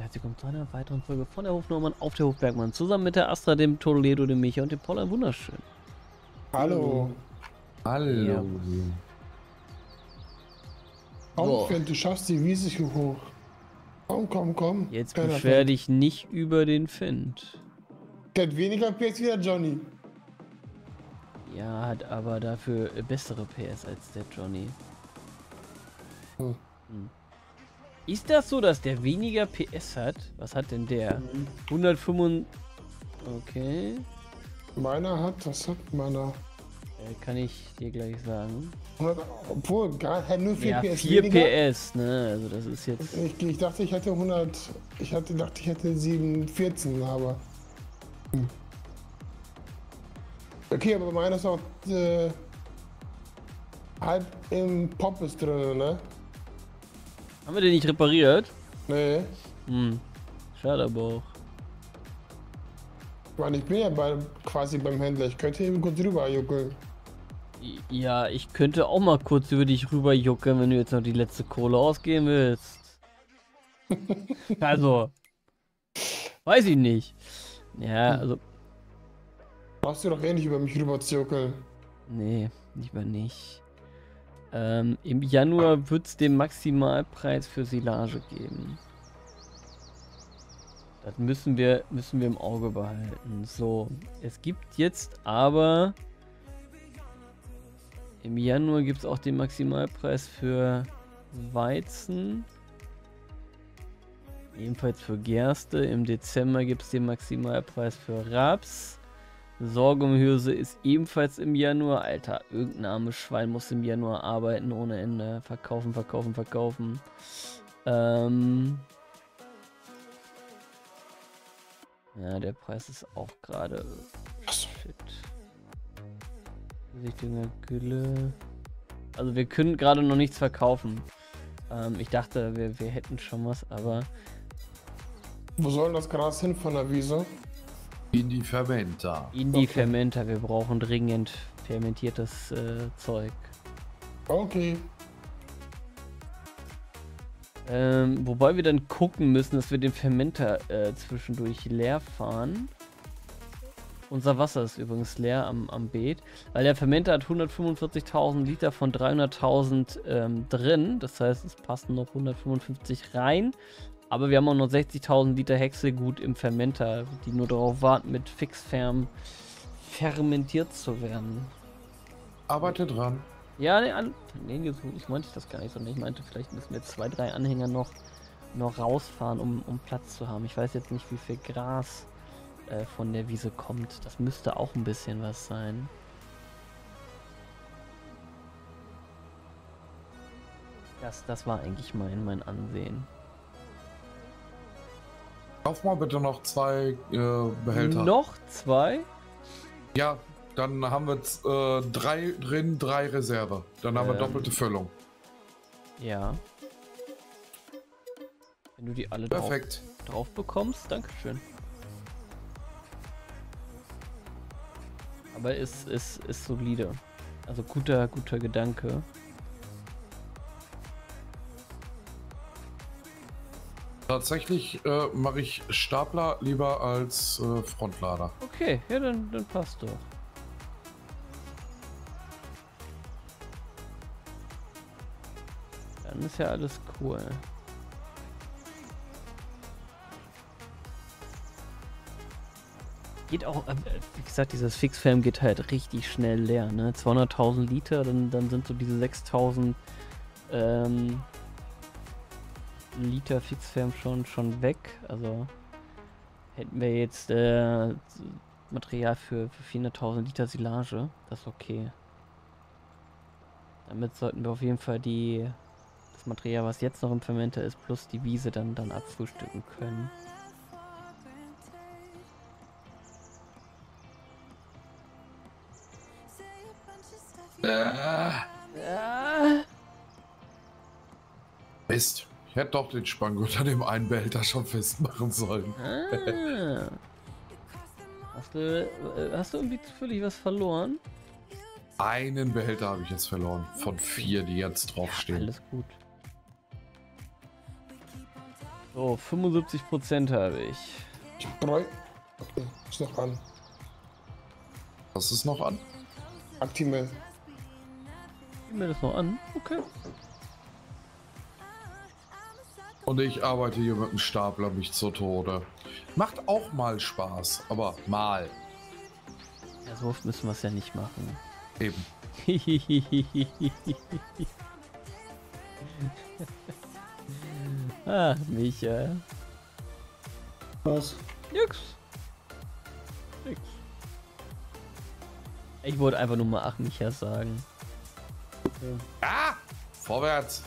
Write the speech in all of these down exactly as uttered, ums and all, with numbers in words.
herzlich willkommen zu einer weiteren Folge von der Hofnormann auf der Hofbergmann. Zusammen mit der Astra, dem Toledo, dem Micha und dem Paul. Ein wunderschön. Hallo. Hallo. Ja. Komm, So. Finn, du schaffst die Wiese hier hoch. Komm, komm, komm. Jetzt Keiner beschwer fällt. dich nicht über den Find. Der hat weniger P S wie der Johnny. Ja, hat aber dafür bessere P S als der Johnny. Hm. Hm. Ist das so, dass der weniger P S hat? Was hat denn der? hundertfünfundfünfzig. Okay. Meiner hat, was hat meiner? Äh, kann ich dir gleich sagen. hundert, obwohl, gar, hat nur vier Ja, P S vier weniger. P S, ne? Also das ist jetzt... Ich, ich dachte, ich hätte hundert, ich hatte, dachte, ich hätte sieben, vierzehn, aber... Hm. Okay, aber meiner ist auch äh, halb im Pop ist drin, ne? Haben wir den nicht repariert? Nee. Hm. Schade aber auch. Ich meine, ich bin ja bei, quasi beim Händler. Ich könnte eben kurz rüber juckeln. Ja, ich könnte auch mal kurz über dich rüber jucken, wenn du jetzt noch die letzte Kohle ausgeben willst. Also, weiß ich nicht. Ja, also, Brauchst du doch eh nicht über mich rüber zu juckeln. nee, lieber nicht. Ähm, im Januar wird es den Maximalpreis für Silage geben. Das müssen wir, müssen wir im Auge behalten. So, es gibt jetzt aber... Im Januar gibt es auch den Maximalpreis für Weizen. Ebenfalls für Gerste. Im Dezember gibt es den Maximalpreis für Raps. Sorghumhülse ist ebenfalls im Januar. Alter, irgendein armes Schwein muss im Januar arbeiten ohne Ende. Verkaufen, verkaufen, verkaufen. Ähm... Ja, der Preis ist auch gerade... Shit. Dünger, Gülle. Also wir können gerade noch nichts verkaufen. Ähm, ich dachte, wir, wir hätten schon was, aber... Wo soll das Gras hin von der Wiese? In die Fermenter. In die Okay. Fermenter. Wir brauchen dringend fermentiertes äh, Zeug. Okay. Ähm, wobei wir dann gucken müssen, dass wir den Fermenter äh, zwischendurch leer fahren. Unser Wasser ist übrigens leer am, am Beet, weil der Fermenter hat hundertfünfundvierzigtausend Liter von dreihunderttausend ähm, drin. Das heißt, es passen noch hundertfünfundfünfzig rein. Aber wir haben auch noch sechzigtausend Liter Häckselgut im Fermenter, die nur darauf warten, mit Fixferm fermentiert zu werden. Arbeite dran. Ja, nee, an, nee, so ich meinte das gar nicht, sondern ich meinte, vielleicht müssen wir zwei, drei Anhänger noch, noch rausfahren, um, um Platz zu haben. Ich weiß jetzt nicht, wie viel Gras äh, von der Wiese kommt. Das müsste auch ein bisschen was sein. Das, das war eigentlich mein, mein Ansehen. Kauf mal bitte noch zwei äh, Behälter. Noch zwei? Ja, dann haben wir jetzt, äh, drei drin, drei Reserve. Dann haben wir Ähm. doppelte Füllung. Ja. Wenn du die alle drauf, Perfekt. drauf bekommst, dankeschön. Aber ist, ist, ist solide. Also guter, guter Gedanke. Tatsächlich äh, mache ich Stapler lieber als äh, Frontlader. Okay, ja, dann, dann passt doch. Dann ist ja alles cool. Geht auch, äh, wie gesagt, dieses Fixferm geht halt richtig schnell leer, ne? zweihunderttausend Liter, dann, dann sind so diese sechstausend ähm, Liter Fixferm schon, schon weg. Also hätten wir jetzt äh, Material für, für vierhunderttausend Liter Silage, das ist okay. Damit sollten wir auf jeden Fall die das Material, was jetzt noch im Fermenter ist, plus die Wiese dann, dann abfrühstücken können. Äh, Ah. Mist. Ich hätte doch den Spanngurt an dem einen Behälter schon festmachen sollen. Ah. Hast du, äh, hast du irgendwie zufällig was verloren? Einen Behälter habe ich jetzt verloren. Von vier, die jetzt draufstehen. Alles gut. So, fünfundsiebzig Prozent habe ich. Ich bräu. Okay, ist noch an. Was ist noch an? Aktive. Gib mir das noch an. Okay. Und ich arbeite hier mit dem Stapler mich zu Tode. Macht auch mal Spaß, aber mal. Ja, so oft müssen wir es ja nicht machen. Eben. Ah, Micha. Was? Nix. Nix. Ich wollte einfach nur mal ach Micha sagen. Okay. Ah! Vorwärts!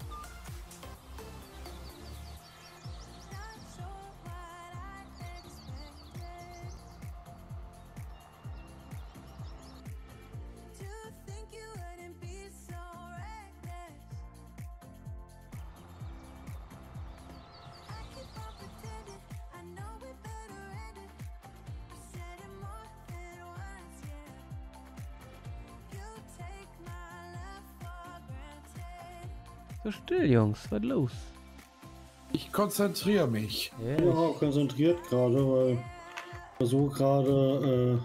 So still, Jungs. Was los? Ich konzentriere mich. Ich bin auch konzentriert gerade, weil ich versuche gerade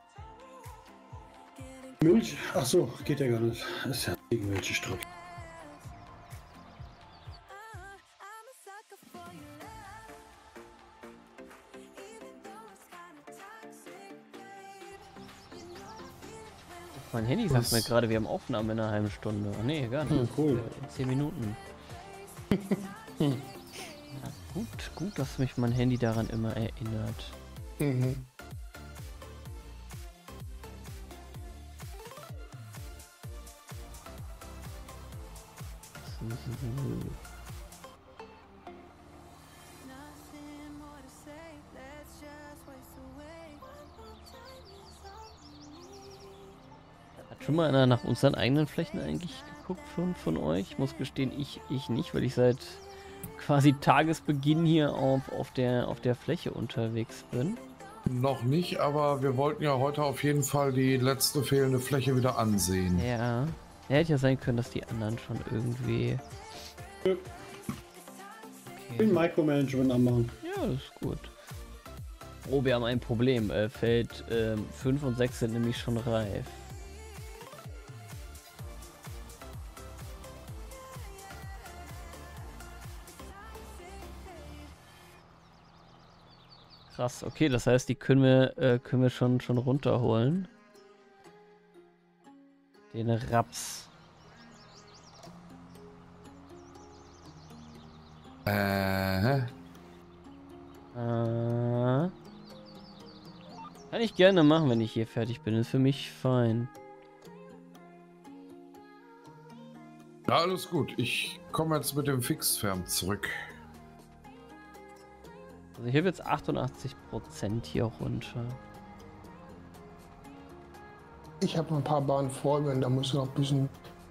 äh, Milch. Ach so, geht ja gar nicht. Das ist ja gegen Milchstrich. Mein Handy sagt Was? mir gerade, wir haben Aufnahme in einer halben Stunde. Ach nee, gar nicht. Hm, cool. In zehn Minuten. Ja, gut, gut, dass mich mein Handy daran immer erinnert. Mhm. Hat schon mal einer nach unseren eigenen Flächen eigentlich geguckt von, von euch? Ich muss gestehen, ich, ich nicht, weil ich seit quasi Tagesbeginn hier auf, auf, der, auf der Fläche unterwegs bin. Noch nicht, aber wir wollten ja heute auf jeden Fall die letzte fehlende Fläche wieder ansehen. Ja. Ja, hätte ja sein können, dass die anderen schon irgendwie... Ich will Micromanagement anmachen. Ja, das ist gut. Oh, wir haben ein Problem. Äh, Feld ähm, fünf und sechs sind nämlich schon reif. Krass, okay, das heißt, die können wir, äh, können wir schon, schon runterholen. Den Raps. Äh, Äh, kann ich gerne machen, wenn ich hier fertig bin. Ist für mich fein. ja, alles gut. Ich komme jetzt mit dem Fixfern zurück. Also ich habe jetzt achtundachtzig Prozent hier runter. Ich habe ein paar Bahnen vor, wenn da muss noch ein bisschen.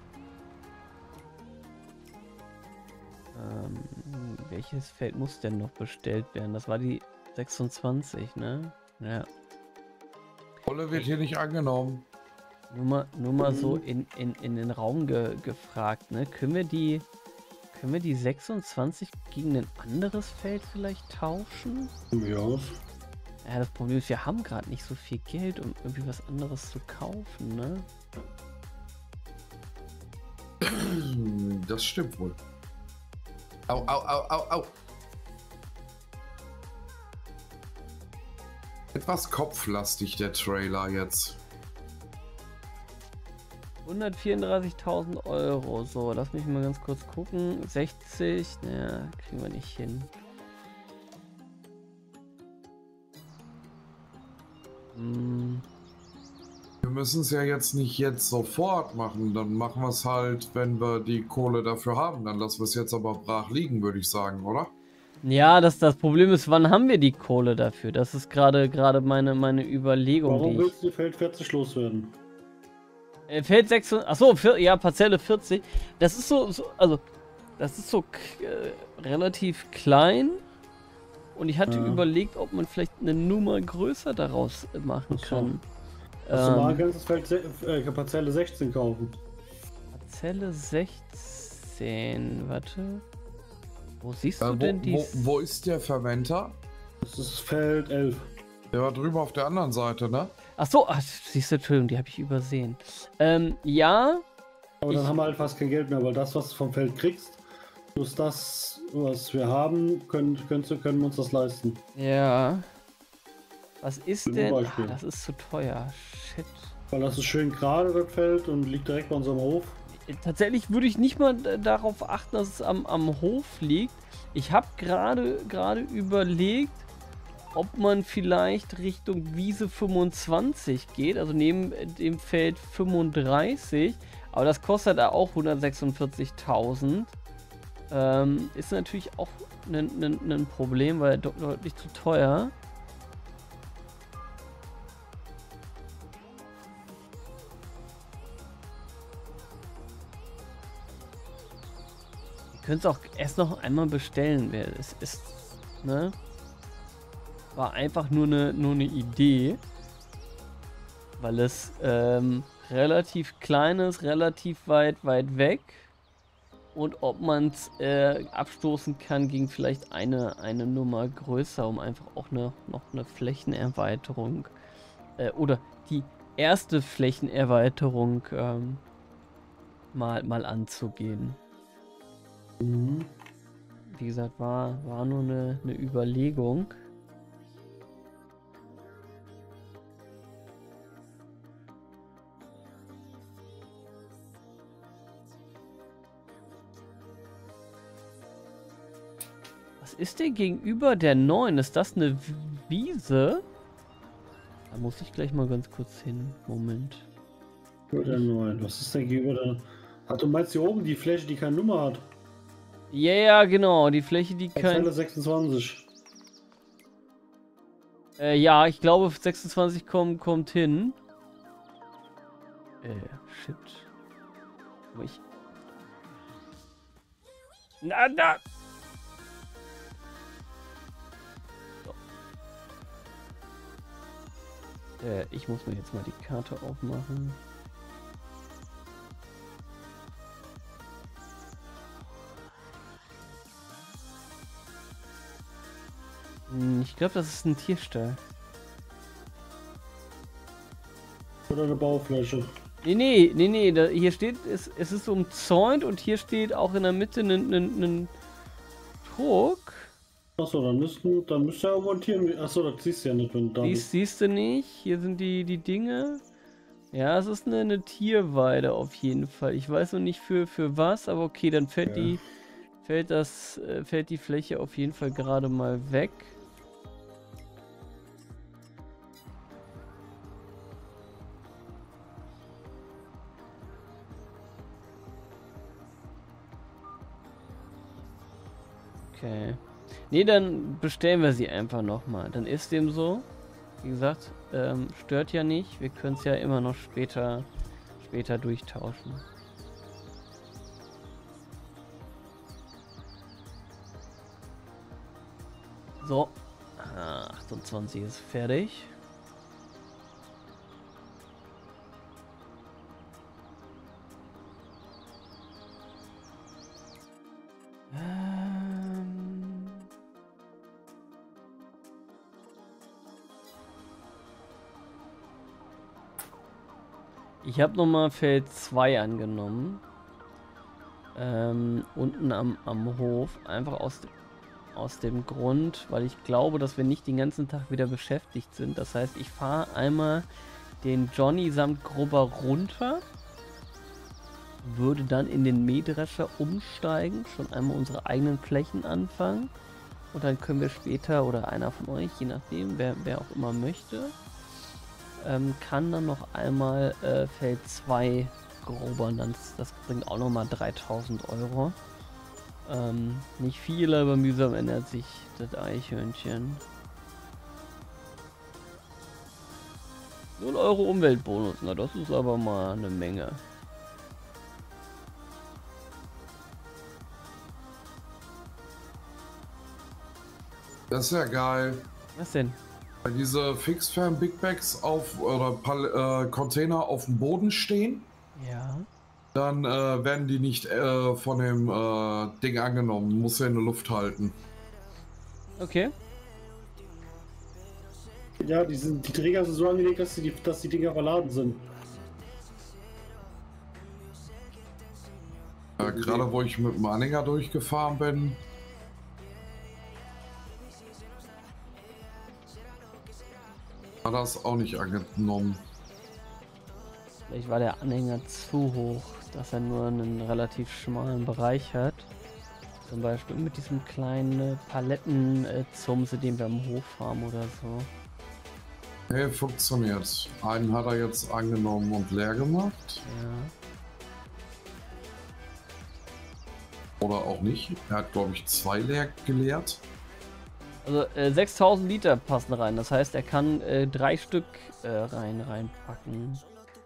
Ähm, welches Feld muss denn noch bestellt werden? Das war die sechsundzwanzig, ne? Ja. Rolle wird hier nicht angenommen. Nur mal, nur mal so in, in, in den Raum ge, gefragt, ne? Können wir die können wir die sechsundzwanzig gegen ein anderes Feld vielleicht tauschen? Ja. Ja, das Problem ist, wir haben gerade nicht so viel Geld, um irgendwie was anderes zu kaufen, ne? Das stimmt wohl. Au, au, au, au, au. Etwas kopflastig der Trailer jetzt. hundertvierunddreißigtausend Euro. So, lass mich mal ganz kurz gucken. sechzig, naja, kriegen wir nicht hin. Hm. Wir müssen es ja jetzt nicht jetzt sofort machen. Dann machen wir es halt, wenn wir die Kohle dafür haben. Dann lassen wir es jetzt aber brach liegen, würde ich sagen, oder? Ja, das, das Problem ist, wann haben wir die Kohle dafür? Das ist gerade gerade meine, meine Überlegung. Warum die ich, willst du Feld vierzig loswerden? äh, Feld sechs, achso, vier, ja, Parzelle vierzig. Das ist so, so also, das ist so äh, relativ klein. Und ich hatte Ja. überlegt, ob man vielleicht eine Nummer größer daraus äh, machen Ach so. kann. Also mal Ähm, kannst du das Feld se- äh, Parzelle sechzehn kaufen. Parzelle sechzehn, warte. Wo siehst du Äh, wo, denn die? wo, wo ist der Fermenter? Das ist Feld elf. Der war drüben auf der anderen Seite, ne? Ach so, ach, siehst du, Entschuldigung, die habe ich übersehen. Ähm, ja. Aber dann Ich- haben wir halt fast kein Geld mehr, weil das, was du vom Feld kriegst, plus das, was wir haben, können, können, können wir uns das leisten. Ja. Was ist Zum denn? Ah, Beispiel. das ist zu teuer. Shit. Weil das ist schön gerade, das Feld, und liegt direkt bei unserem Hof. Tatsächlich würde ich nicht mal äh, darauf achten, dass es am, am Hof liegt. Ich habe gerade gerade überlegt, ob man vielleicht Richtung Wiese fünfundzwanzig geht, also neben dem Feld fünfunddreißig. Aber das kostet da auch hundertsechsundvierzigtausend. Ähm, ist natürlich auch ein Problem, weil de deutlich zu teuer. Ihr könnt es auch erst noch einmal bestellen, wer es ist. Ne? War einfach nur eine nur eine Idee. Weil es ähm, relativ klein ist, relativ weit, weit weg. Und ob man es äh, abstoßen kann gegen vielleicht eine, eine Nummer größer, um einfach auch eine, noch eine Flächenerweiterung äh, oder die erste Flächenerweiterung ähm, mal, mal anzugehen. Mhm. Wie gesagt, war, war nur eine, eine Überlegung. Was ist denn gegenüber der neun? Ist das eine Wiese? Da muss ich gleich mal ganz kurz hin. Moment. Oder neun. Was ist denn gegenüber der... Ach, du meinst hier oben die Fläche, die keine Nummer hat? Ja, yeah, genau. Die Fläche, die kein... Zelle sechsundzwanzig. Äh, ja, ich glaube sechsundzwanzig kommt, kommt hin. Äh, shit. Aber ich... Na, na! So. Äh, ich muss mir jetzt mal die Karte aufmachen. Hm, ich glaube, das ist ein Tierstall. Oder eine Baufläche. Nee, nee, nee, nee, da, hier steht, es, es ist umzäunt und hier steht auch in der Mitte ein, ein, ein Druck. Achso, dann müssten, dann müsste ja irgendwo ein Tier. Achso, das siehst du ja nicht, wenn du da Dies bist. siehst du nicht. Hier sind die, die Dinge. Ja, es ist eine, eine Tierweide auf jeden Fall. Ich weiß noch nicht für, für was, aber okay, dann fällt Ja. die fällt das äh, fällt die Fläche auf jeden Fall gerade mal weg. Okay. Nee, dann bestellen wir sie einfach nochmal. Dann ist dem so. Wie gesagt, ähm, stört ja nicht. Wir können es ja immer noch später, später durchtauschen. So. Ah, achtundzwanzig ist fertig. Ähm... Ich habe nochmal Feld zwei angenommen. Ähm, unten am, am Hof. Einfach aus, de aus dem Grund, weil ich glaube, dass wir nicht den ganzen Tag wieder beschäftigt sind. Das heißt, ich fahre einmal den Johnny samt Grubber runter. Würde dann in den Mähdrescher umsteigen. Schon einmal unsere eigenen Flächen anfangen. Und dann können wir später, oder einer von euch, je nachdem, wer, wer auch immer möchte, ähm, kann dann noch einmal äh, Feld zwei grobern. Das, das bringt auch nochmal dreitausend Euro. Ähm, nicht viel, aber mühsam ändert sich das Eichhörnchen. null Euro Umweltbonus, na das ist aber mal eine Menge. Das ist ja geil. Was denn? Weil diese Fixfam Big Bags auf oder Pal äh, Container auf dem Boden stehen. Ja. dann äh, werden die nicht äh, von dem äh, Ding angenommen. Muss er in der Luft halten. Okay. Ja, die, sind, die Träger sind so angelegt, dass die, dass die Dinger verladen sind. Äh, Gerade wo ich mit dem Anhänger durchgefahren bin. Hat das auch nicht angenommen. Vielleicht war der Anhänger zu hoch, dass er nur einen relativ schmalen Bereich hat. Zum Beispiel mit diesem kleinen Palettenzumse, den wir am Hof haben oder so. Hey, funktioniert. Einen hat er jetzt angenommen und leer gemacht. Ja. Oder auch nicht. Er hat, glaube ich, zwei leer geleert. Also äh, sechstausend Liter passen rein. Das heißt, er kann äh, drei Stück äh, rein reinpacken.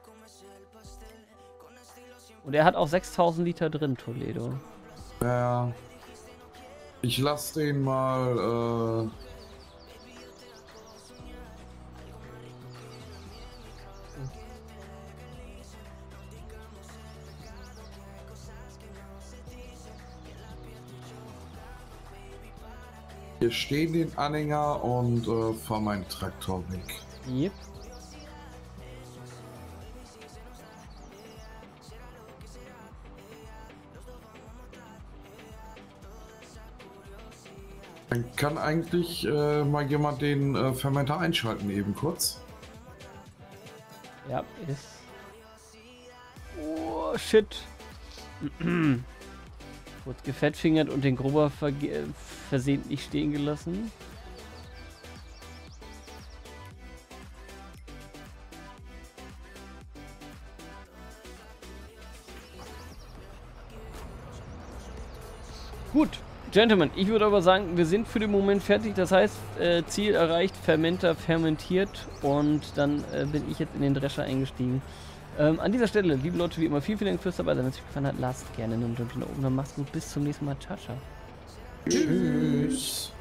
Und er hat auch sechstausend Liter drin, Toledo. Ja. Ich lasse den mal. Äh Hier stehen den Anhänger und äh, fahr meinen Traktor weg. Yep. Dann kann eigentlich äh, mal jemand den äh, Fermenter einschalten, eben kurz. Ja, ist. Oh, shit. Kurz gefettfingert und den Grubber versehentlich stehen gelassen. Gut, Gentlemen, ich würde aber sagen, wir sind für den Moment fertig. Das heißt, äh, Ziel erreicht, Fermenter fermentiert und dann äh, bin ich jetzt in den Drescher eingestiegen. Ähm, an dieser Stelle, liebe Leute, wie immer, vielen, vielen Dank fürs dabei sein. Wenn es euch gefallen hat, lasst gerne einen Daumen nach oben. Dann macht's gut. Bis zum nächsten Mal. Ciao, ciao. Tschüss.